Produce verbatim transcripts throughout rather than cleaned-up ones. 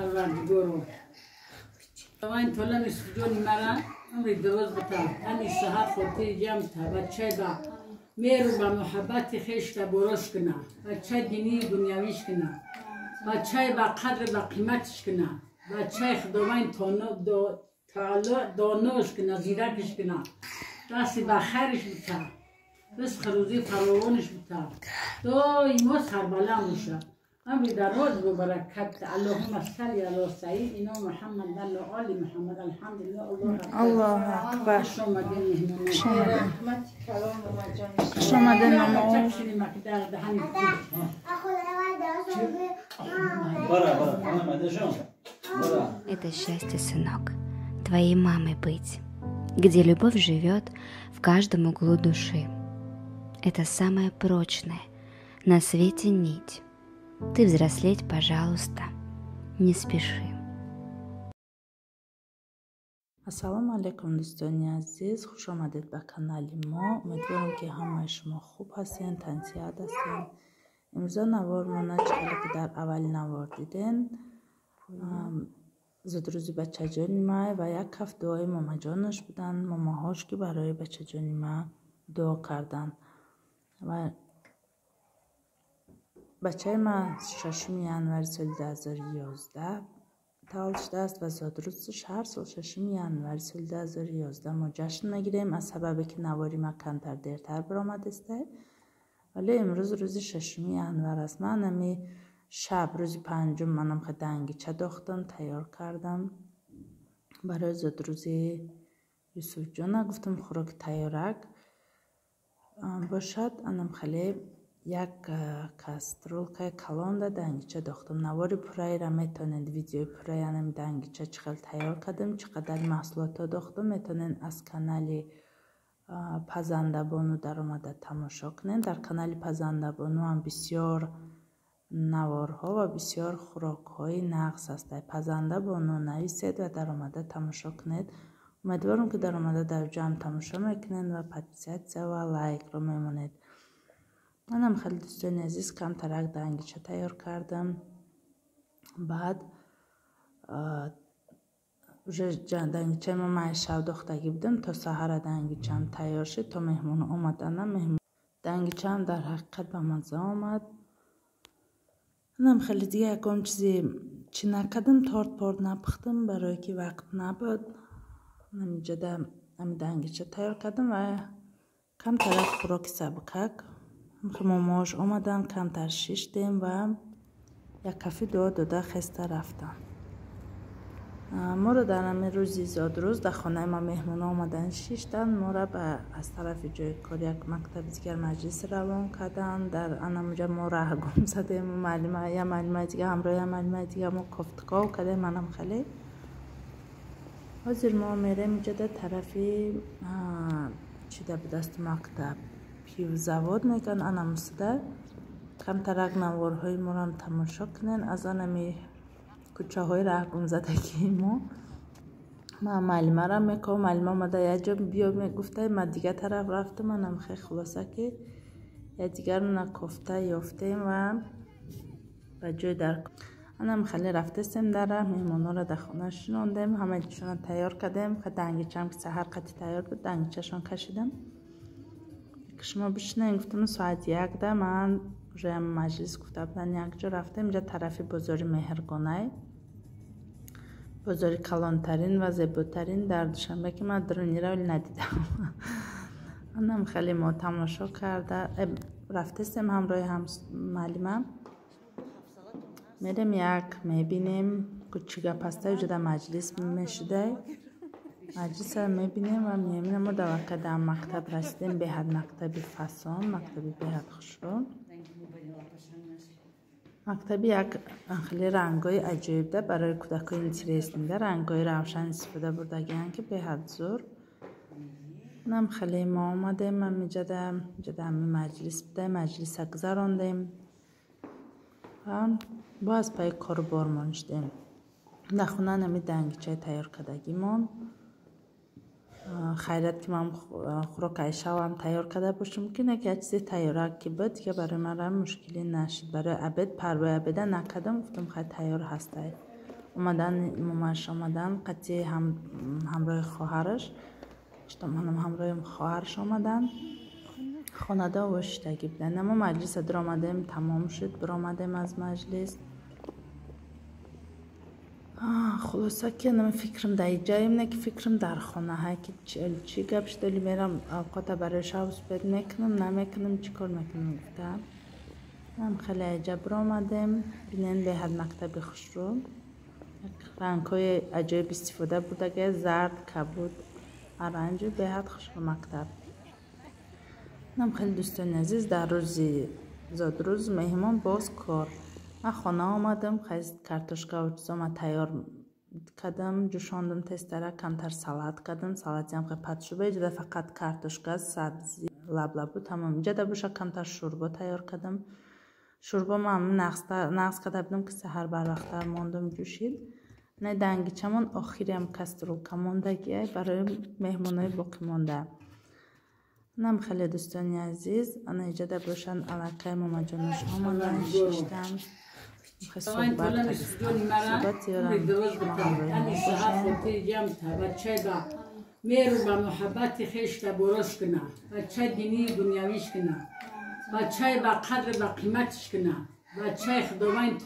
پروردگارو این طولا نصف جون مرا عمری درست بتا همین صحت خورتی جمع تا بچه با میرو با محبت خیش تا بروش کنه بچه دینی دنیاویش کنه بچه با قدر با قیمتش کنه بچه خداوند تعالی دانوش کنه زیرکش کنه دستی با خیرش بتا رزق روزی فراوانش بتا تو ایمو سربلا میشه امری در روز ببرکت اللهم صل علی سیدنا محمد و آل محمد الحمدلله الله اکبر خوش اومدین مهمون رحمت کرام و مجان خوش اومدین مامان Это счастье, сынок, твоей мамой быть, где любовь живет в каждом углу души. Это самая прочная на свете нить. Ты взрослеть, пожалуйста, не спеши. السلام علیکم دوستان عزیز، خوش آمدید به کانال ما. امیدوارم که همه شما خوب هستین، تنسیت هستین. امروز نوار ما چقدر که در اول نوار دیدین زد روزی بچه جانی ما و یک هفت دعای ماما جانش بودن. ماما هاش که برای بچه جانی ما دعا کردن و بچه ما ششم ینوری سال دو هزار و یازده تولد شده است و زادروزش هر سال ششم ینوری سال دو هزار و یازده ما جشن نگیریم از سببی که نواری ما کمتر دیرتر برآمده است. ولی امروز روز ششم ینوری است. من امی شب روز پنجم منم خیلی دنگیچه داختم تیار کردم برای زادروزی یوسف جان. گفتم خوراک تیارک باشد. انم خیلی یک کاسترولکای کلان ده دنگیچه داختم. نواری پرای را میتونید ویدیوی پرای انم دنگیچه چقدر تیار کردم چقدر محصولات داختم میتونید از کانال پزنده بانو در آمده تماشا کنین. در کانال پزنده بانو هم بسیار نوارها و بسیار خوراک های نقص است. پزنده بانو نویسید و در آمده تماشا کنید. امیدوارم که در آمده در جمع تماشا میکنید و پادپیسیت و لایک رو میمونید. منم خیلی دوستان عزیز کم ترک دنگیچه تیار کردم. بعد دنگیچه ما من شب دختگی بودم تا سحر دنگیچه هم تیار شد تا مهمون آمدن. مهمون دنگیچه هم در حقیقت به مزه آمد. منم خیلی دیگه یکم چیزی چی نکردم تارت پارت نپختم برای که وقت نبود. نمیجه دم امی دنگیچه تیار کردم و کم ترک خوراک سبکک ماماش آمدن کم تر شیشتیم و یک کافی دعا داده خسته رفتن. ما رو در همه روزی زادروز در خانه ما مهمون آمدن شیشتن. ما را به از طرف جای کار یک مکتب دیگر مجلس روان کردن. در انموجه ما راه گم زدیم. معلمه یا معلمه دیگه همراه یا معلمه دیگه ما کفتکاو کردیم. منم خیلی حاضر ما میریم اینجا در طرفی چی ده به دست مکتب پیو زواد میگن. انا مصده کم ترک نوارهای ما هم تماشا کنین. از آنمی کوچه های راه گم زدگی ما ما معلمه را میکنم. معلمه آمده یه جا بیا میگفته ما دیگه طرف رفتم. منم خیلی خلاصه که یه دیگر نکفته یافتیم و به جای در منم خیلی رفتستیم در راه. مهمانا را در خانه شناندیم. همه چیشان تیار کردیم. خیلی دنگیچه هم که سهر قطعی تیار بود دنگیچه شان کشیدم. شما بشنین گفتم ساعت یک ده من روی مجلس گفته بودن یک جا رفتم. اینجا طرف بازار مهرگانه بازار کلانترین و زیباترین در دوشنبه که من درونی را ندیدم. منم خیلی ما تماشا کرده رفتستیم همراه هم معلمم. میریم یک میبینیم کوچیگه پسته اینجا در مجلس میشده. مجلس را میبینیم و میبینیم ما در وقت در مکتب رسیدیم. به حد مکتبی فسان مکتبی به حد خوشرون مکتبی یک خیلی رنگای عجیب ده برای کودکای اینترست میده. رنگای روشن استفاده بردگیان که به حد زور. نم خیلی ما آمدیم. من میجدم جدم مجلس بوده. مجلس گذراندیم و باز پای کار بارمان شدیم. در خونه نمی دنگیچه تیار کردگی من خیرت که من خوراک عیشه هم تیار کرده باشم که نکه چیزی تیاره که بود که برای من مشکلی نشد. برای عبد پروای عبده نکردم. گفتم خیلی تیار هسته اومدن مامانش اومدن قطعی هم همراه خواهرش منم همراه خواهرش اومدن خانواده و اشتگی بودن. ما مجلس در آمدیم تمام شد برآمدیم از مجلس. خلاصه که نمی فکرم در جایم نه که فکرم در خانه های که چی چی گپ شده میرم اوقات برای شب سپید میکنم نمیکنم چی کار میکنم گفتم هم خیلی عجب برآمدیم بینین به هر مکتب خوش رو رنگ های عجایب استفاده بوده که زرد کبود ارنج به هر خوش رو مکتب. نم خیلی دوستان عزیز در روز زاد روز مهمان باز کار من خانه آمدم خیلی کارتوشکا و چیزا من تیار کردم جوشاندم تستره کمتر سالاد کردم سالادی هم خیلی پتشوبه جده فقط کارتوشکا سبزی لب لب بود تمام جده بوشه کمتر شوربا تیار کردم شوربا من نقص کرده بودم که سحر بر وقت ماندم جوشید نه دنگی چمان آخری هم کسترول کماندگیه برای مهمانای باقی مانده. نم خیلی دوستانی عزیز انا ایجاده باشن علاقه ماما جانش آمدن ششتم خیلی صحبت کردن صحبت یارم یعنی صحبت خودی جمع تا بچه با میرو با محبت خیش تا برش کنه بچه دینی دنیاویش کنه بچه با قدر با قیمتش کنه بچه خداوند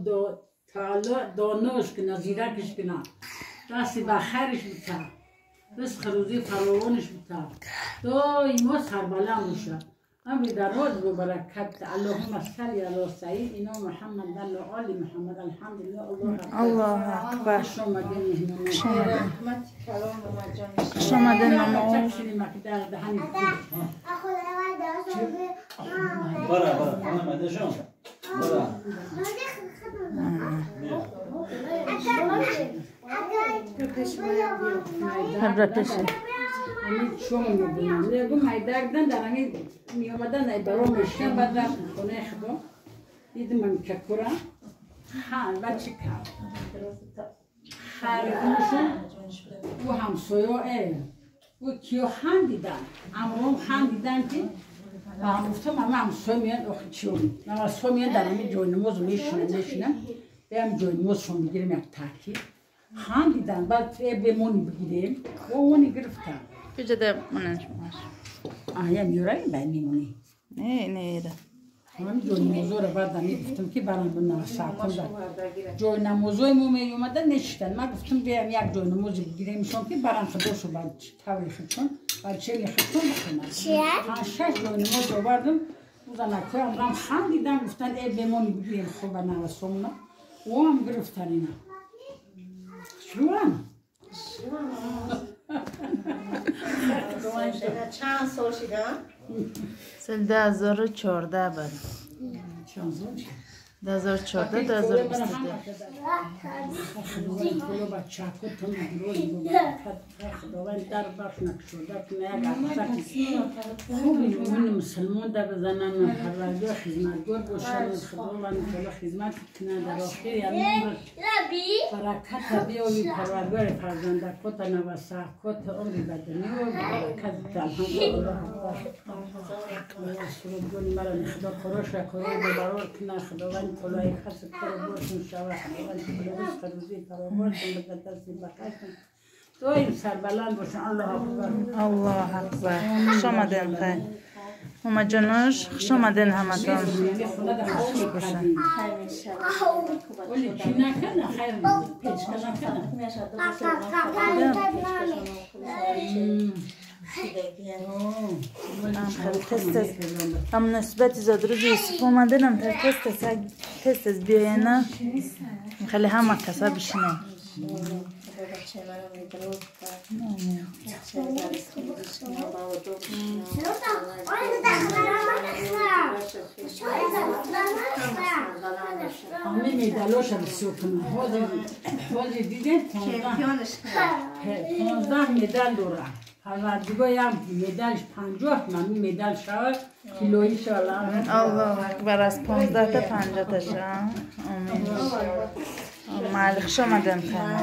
دانوش کنه زیرکش کنه دستی با خیرش بته بس خروزی فراوانش بتا دائما سربلند باشه امری در روز و برکت اللهم صل علی سیدنا محمد و آل محمد الحمدلله الله اکبر شما دین شما رحمت کلام مجانی شما دین ماما چشمی مقدار دهنی برا برا انا مدشون برا هبرا پیش همین شما میدونم نگو مایدردن در همین میامدن ای برام میشن بعد رفت خونه خدا دیدم من که کرم خان بچه کم خریدونشون و همسویا ای و کیو خان دیدن امروم خان دیدن که و هم گفتم همه همسویا میان آخی چیو من همسویا میان در همین جای نماز میشنن میشنن به هم جای نمازشون بگیریم یک تاکی خان دیدن بعد بمونی بگیریم و اونی گرفتن کجا ده منش ماش آیا میورایی باید میمونی نه نه ده من جای نمازو رو بعد میگفتم که برام بنا ساعتم داد جای نمازوی مو می اومدن نشستن من گفتم بیام یک جای نمازی بگیریم شون که برام خودشو بعد تاوری خودشون بعد چه خودشون بخونن ها شش جای نماز آوردم روزانه که امرام خان دیدم گفتن ای بمونی بگیریم خوب نوسومنا و هم گرفتن اینا شروعم چند سال شده؟ سال ده هزار و چهارده بود چند سال ده هزار و چهارده ده هزار و بیست و دو خداوند کلو بچه ها تون دروی بود خداوند در باش نکشوده که نه خوبی من مسلمان در بزنن پروردگار خدمتگار باشن خداوند کلو خدمت کنه در آخر یعنی برکت بیاوی پروردگار فرزند کت نوسه کت عمری بدنی و برکت الحمدلله سرودگانی مرا خدا خروش و کروی ببرار کنه خداوند کلوی خسب کرو باشن شوه خداوند کلوی خروزی پروردگار کنه بدن دستی بخشن تو این سربلند باشن الله اکبر الله اکبر خوش آمدین خیلی ماما جانوش خوش آمدین همه تان خوش باشن ولی چی نکنه خیر پیچ نکنه خیلی تست است هم نسبتی زاد روز یوسف آمدین هم تست است تست است بیاینا خیلی همه کسا بشنه همه میدالوش هم بسیار کنم حاضر دیده پانزده میدال دوره پروردگار هم میدالش پنجاه من میدال شود کیلویی شود الله اکبر از پانزده تا پنجاه تا شد آمین مالک خوش آمدین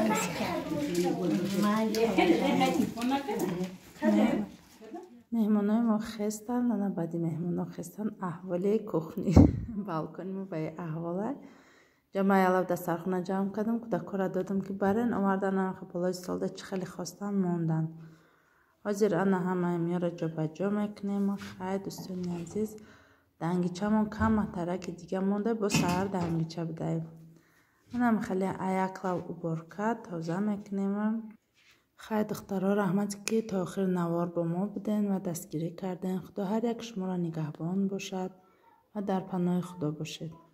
مهمانای ما خستن نه بعدی مهمانا خستن احواله کخنی بالکنی ما به احواله جمعه یالاب دسترخونه جمع کردم کودک‌ها دادم که برن آوردن آنها بالای سالده چه خیلی خواستن موندن. حاضر انا همه میاره جا به جا میکنیم. خیلی دوستان عزیز دنگیچمون کم ترک دیگه مونده با سهر دنگیچه بدهیم. اونم خیلی ایکلا و برکت تازه میکنیم. خیلی دخترها رحمت که تا آخر نوار با ما بودن و دستگیری کردن. خدا هر یک شما را نگهبان باشد و در پناه خدا باشید.